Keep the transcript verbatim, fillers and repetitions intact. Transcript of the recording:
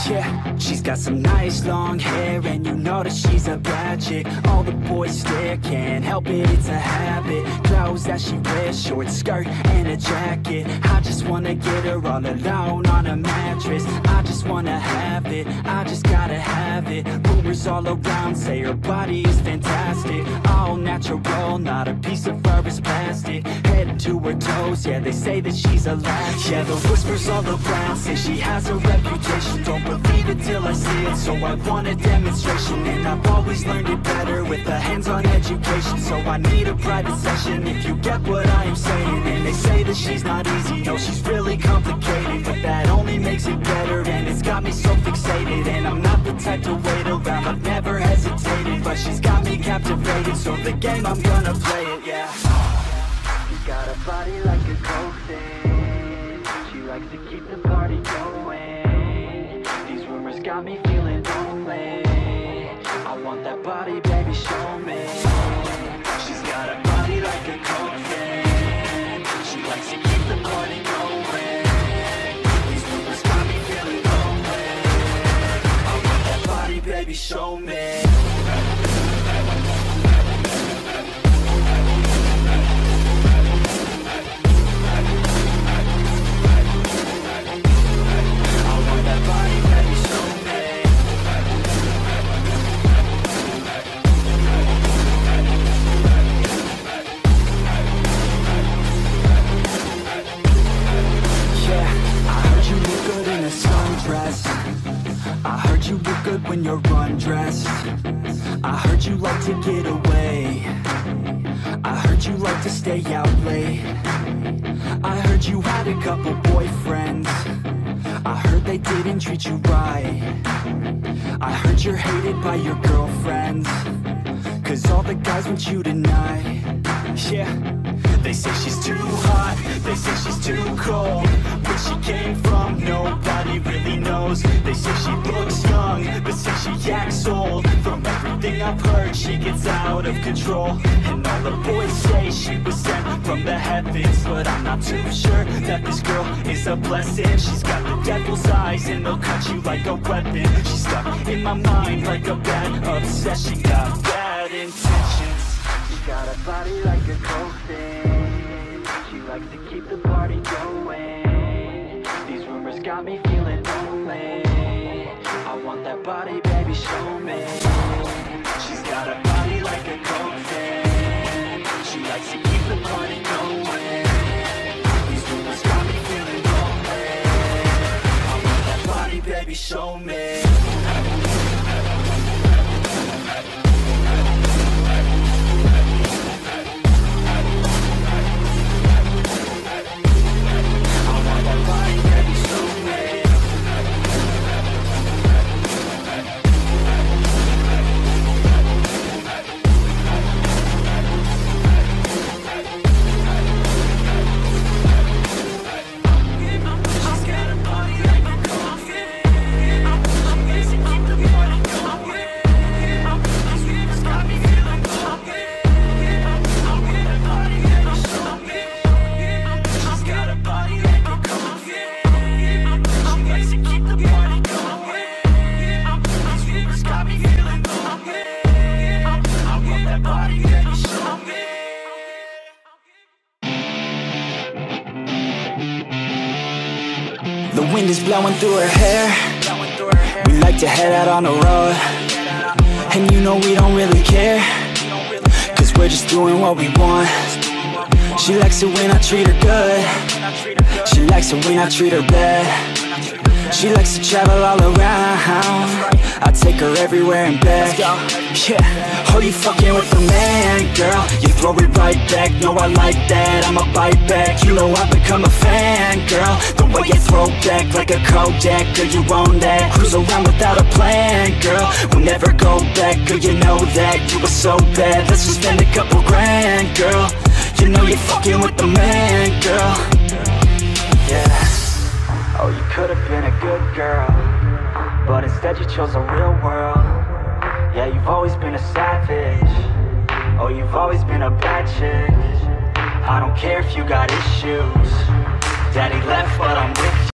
Yeah, she's got some nice long hair, and you know that she's a bad chick. All the boys stare, can't help it, it's a habit. Clothes that she wears, short skirt and a jacket. I just wanna get her all alone on a mattress. I just wanna have it, I just gotta have it. Rumors all around say her body is fantastic. All natural, not a piece of fur is plastic. Head to her toes, yeah, they say that she's a latch. Yeah, the whispers all around say she has a reputation. Don't believe it till I see it, so I want a demonstration. And I've always learned it better with a hands-on education. So I need a private session if you get what I am saying. And they say that she's not easy, no, she's really complicated. But that only makes it better, and it's got me so fixated. And I'm not the type to wait around, I've never hesitated. But she's got me captivated, so the game, I'm gonna play it, yeah. She's got a body like a coffin. She likes to keep the party going. These rumors got me feeling lonely. I want that body, baby, show me. She's got a body like a coffin. She likes to keep the party going. These rumors got me feeling lonely. I want that body, baby, show me. I heard you look good when you're undressed. I heard you like to get away. I heard you like to stay out late. I heard you had a couple boyfriends. I heard they didn't treat you right. I heard you're hated by your girlfriends, cause all the guys want you tonight. Yeah, they say she's too hot, they say she's too cold. Where she came from, nobody really knows. They say she looks young, but say she acts old. From everything I've heard, she gets out of control. And all the boys say she was sent from the heavens, but I'm not too sure that this girl is a blessing. She's got the devil's eyes, and they'll cut you like a weapon. She's stuck in my mind like a bad obsession. Got bad intentions. She got a body like a coffin. She likes to keep the party going. These rumors got me feeling lonely. I want that body, baby, show me. She's got a body like a coffin. She likes to keep the party going. These rumors got me feeling lonely. I want that body, baby, show me. The wind is blowing through her hair. We like to head out on the road, and you know we don't really care, cause we're just doing what we want. She likes it when I treat her good. She likes it when I treat her bad. She likes to travel all around. I take her everywhere and back. Yeah, oh, you fucking with the man, girl. You throw it right back, no, I like that. I'ma bite back, you know I've become a fan, girl. The way you throw back like a Kodak, girl, you own that. Cruise around without a plan, girl. We'll never go back, girl, you know that. You were so bad, let's just spend a couple grand, girl. You know you're fucking with the man, girl. Yeah. Oh, you could've been a good girl, but instead you chose a real world. Yeah, you've always been a savage. Oh, you've always been a bad chick. I don't care if you got issues. Daddy left, but I'm with